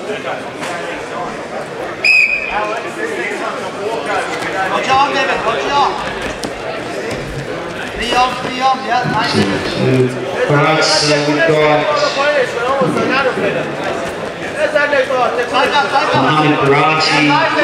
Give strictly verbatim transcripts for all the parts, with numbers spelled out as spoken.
Watch on, David, watch on. Three on, three on, yeah, nice. For us, uh, we've got Mohamed Barati.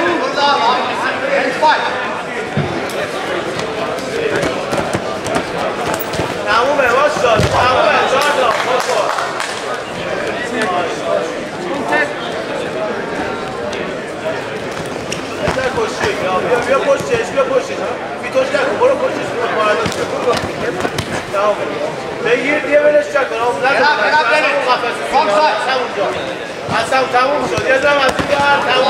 بیا پشتش بیا پشتش فیتوش نکن برو پشتش تمام بگیر دیگه بلش چکن آم نزد تموم شد یه زم از این بر تموم